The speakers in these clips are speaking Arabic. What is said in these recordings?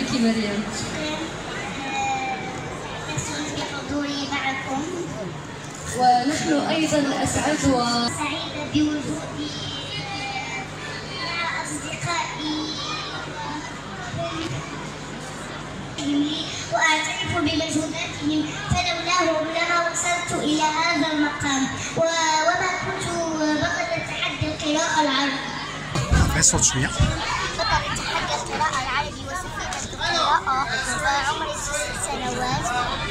لك مريم. يسعدني حضوري معكم، ونحن أيضا أسعد سعيدة بوجودي مع أصدقائي وأعترف بمجهوداتهم، فلولاهم لما وصلت إلى هذا المقام وما كنت بطل تحدي القراءة العربية. صوت شوية. بطل تحدي القراءة العربي وسفينة القراءة وعمري 6 سنوات.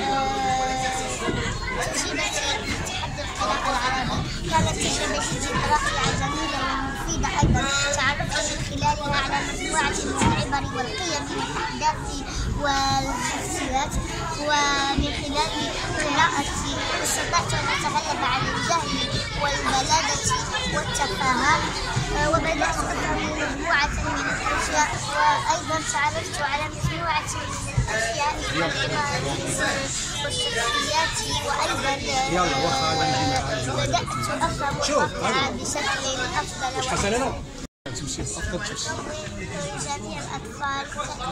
تجربتي في تحدي القراءة العربي كانت تجربة جديدة رائعة جميلة ومفيدة أيضا. تعرفت من خلالها على مجموعة من العبر والقيم من الأحداث والشخصيات، ومن خلال قراءتي استطعت أن أتغلب على الجهل والبلادة والتفاهة، وبدأت أفهم مجموعة من الأشياء، وأيضا تعرفت على مجموعة من الأشياء والشخصيات، وأيضا بدأت أفهم الواقع بشكل أفضل. جميع الأطفال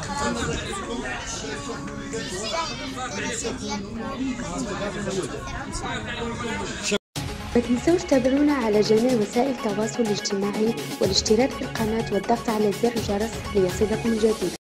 ما تنسوش تتابعونا على جميع وسائل التواصل الاجتماعي والاشتراك في القناة والضغط على زر الجرس ليصلكم الجديد.